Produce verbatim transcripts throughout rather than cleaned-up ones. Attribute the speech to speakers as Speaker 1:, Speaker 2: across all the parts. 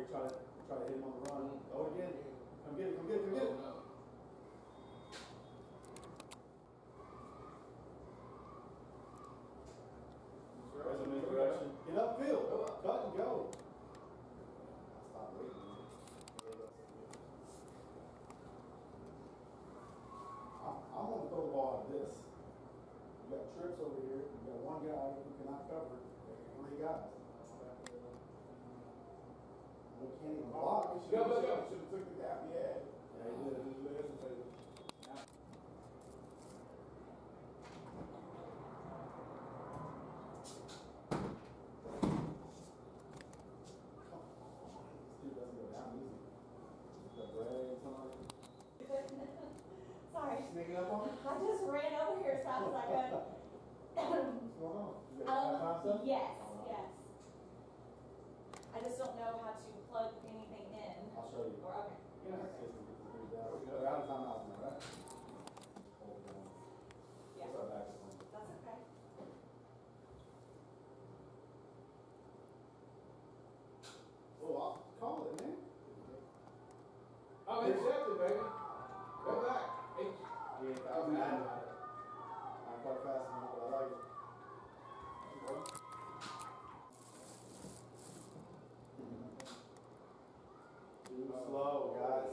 Speaker 1: try to try to hit him on the run. Oh, again. Come get it, come get it, come get it. There's a misdirection. Get upfield. Cut and go. Stop waiting. I'm, I'm going to throw the ball at this. You got trips over here. You got one guy who cannot cover. Three guys. We can't even block.
Speaker 2: Go, go, go. Should have took the gap he had.
Speaker 1: Yeah, he did. He hesitated.
Speaker 3: Sorry.
Speaker 1: Sneaking up on me?
Speaker 3: I just ran over here as fast as I could.
Speaker 1: What's going on? You got
Speaker 3: Um,
Speaker 1: stuff?
Speaker 3: yes, yes. I just don't know how to plug anything in.
Speaker 1: I'll show you.
Speaker 3: Or okay.
Speaker 1: Yeah,
Speaker 3: Perfect.
Speaker 1: we're out of time out now, right? Hold it down.
Speaker 3: Yeah.
Speaker 1: It's our back swing.
Speaker 3: That's okay.
Speaker 1: Oh, I'll call it, man.
Speaker 2: Oh, intercepted, baby. Go back. Hey.
Speaker 1: Yeah, I was mad about it. I'm quite fast enough, but I like it. Too slow, guys.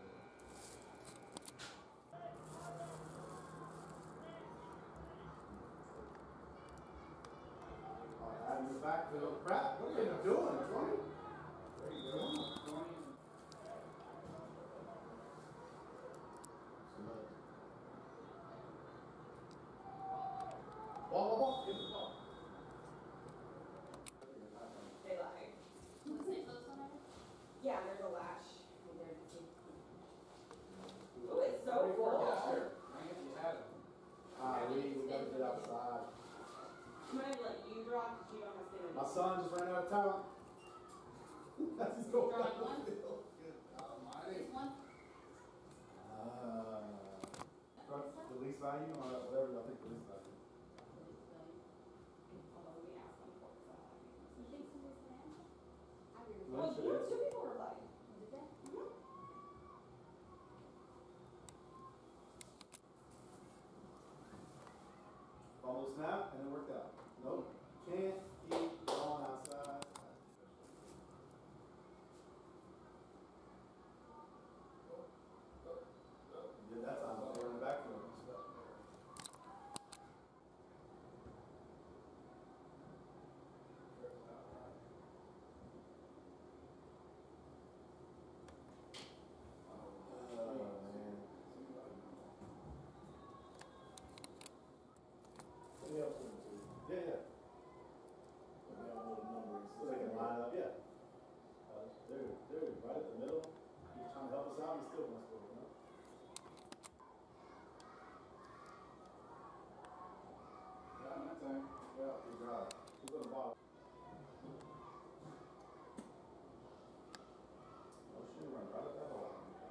Speaker 1: Alright, move back to the crap. What are you doing, twenty? There you go. twenty. Ball, ball, ball. Give the ball.
Speaker 3: They lied.
Speaker 4: Was it close on it?
Speaker 3: Yeah, there's a lash. in there to see. Oh, it's so full.
Speaker 2: Yeah, sure. I guess you had it.
Speaker 1: Ah, we, we gotta get outside.
Speaker 3: I'm gonna let you drop because you don't have to.
Speaker 1: My son just ran out of time. That's his goal.
Speaker 4: Drawing one?
Speaker 1: Good almighty.
Speaker 4: This one?
Speaker 1: Uh, the least value or whatever I think the least value.
Speaker 3: Although we asked them for it, so I think.
Speaker 4: You think somebody's playing? I agree with
Speaker 1: Well,
Speaker 3: Well,
Speaker 1: sure
Speaker 3: you
Speaker 1: is.
Speaker 3: two people were playing.
Speaker 4: that. Did that?
Speaker 1: Follow snap and it worked out. Nope. Can't keep going outside. Did that time. They were in the backfield. Oh, man.
Speaker 2: Somebody else with it too.
Speaker 1: Yeah, yeah.
Speaker 2: But they all know the numbers.
Speaker 1: So they can line up, yeah. Uh, dude, dude, right at the middle. He's trying to help us out. He's still going to score, you know?
Speaker 2: Yeah, that time.
Speaker 1: Yeah, good job. Who's on the bottom? Oh, she run right up that hole.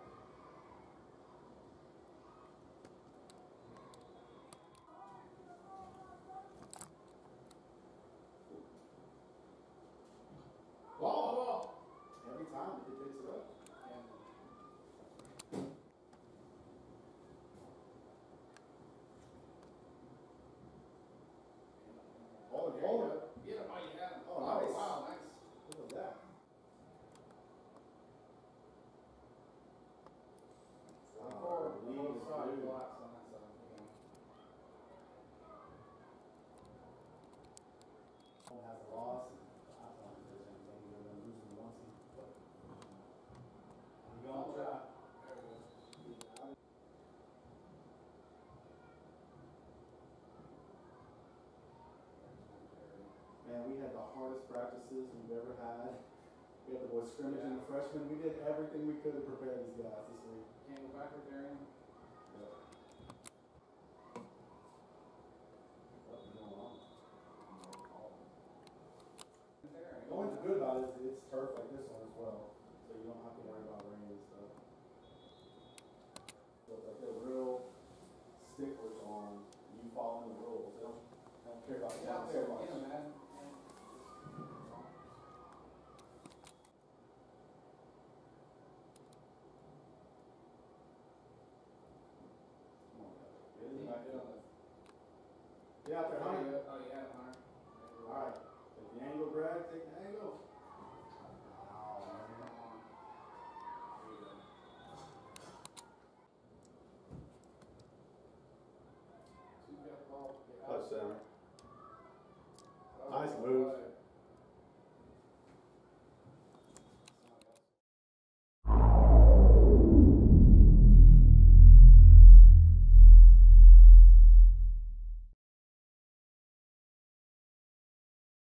Speaker 1: Ball, ball. Every time he picks it up.
Speaker 2: And
Speaker 1: Oh, and hold it.
Speaker 2: get him while you had him.
Speaker 1: Oh, nice.
Speaker 2: Wow, nice.
Speaker 1: What was that?
Speaker 2: One
Speaker 1: Oh,
Speaker 2: forward,
Speaker 1: lead
Speaker 2: both
Speaker 1: is
Speaker 2: sides,
Speaker 1: good.
Speaker 2: blocks on that side.
Speaker 1: One has a loss. And I don't know if there's anything you're going to lose in one seat. But you're going to try.
Speaker 2: There we go.
Speaker 1: Man, we had the hardest practices we've ever had. We had the boys scrimmaging the freshmen. We did everything we could to prepare these guys this week.
Speaker 2: Can't go backward there, Ian.